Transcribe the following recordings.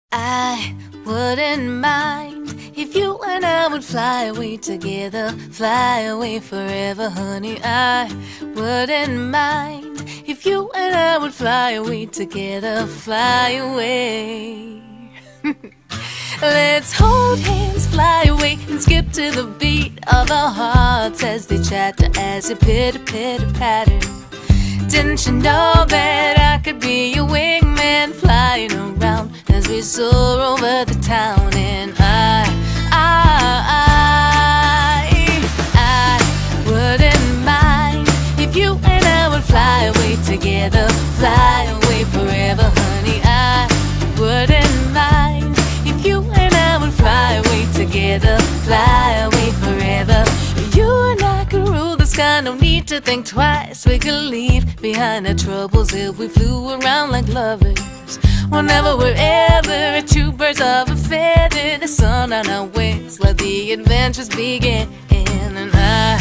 I wouldn't mind if you and I would fly away together, fly away forever, honey. I wouldn't mind if you and I would fly away together, fly away. Let's hold hands, fly away, and skip to the beat of our hearts as they chatter, as you pitter-pitter-patter. Didn't you know that I could be your wingman, flying around as we soar over the town? And I wouldn't mind if you and I would fly away together, fly away forever, honey. I wouldn't mind if you and I would fly away together, fly away forever. You and I could rule the sky, no need to think twice. We could leave behind our troubles if we flew around like lovers. Whenever, wherever, two birds of a feather, the sun on our wings, let the adventures begin. And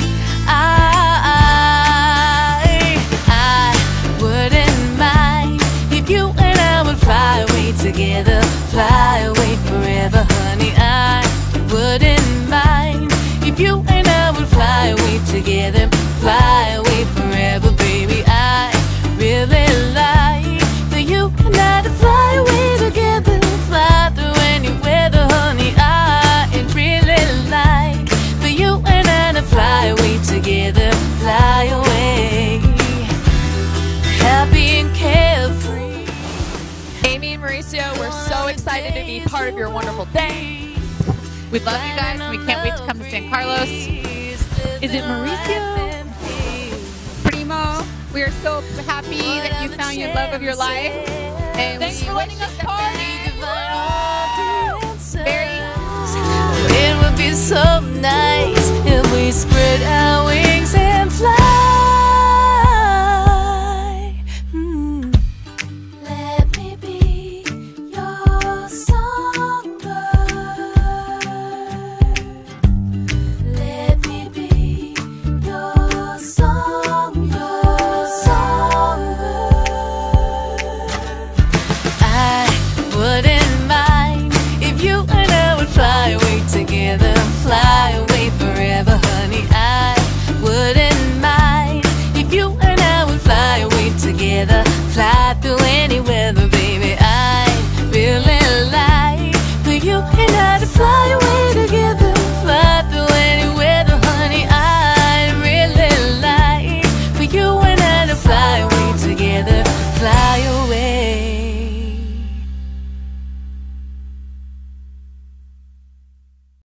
I wouldn't mind if you and I would fly away together, fly away forever, honey. I wouldn't mind if you and I would fly away together, fly away forever, baby. I really like for you and I to fly away together, fly through any weather, honey. I really like for you and I to fly away together, fly away, happy and carefree. Amy and Mauricio, we're so excited to be part of your wonderful day. We love you guys, and we can't wait to come to San Carlos. Is it Mauricio? Primo, we are so happy that you found your love of your life. And thanks for letting us party. It would be so nice if we spread our wings.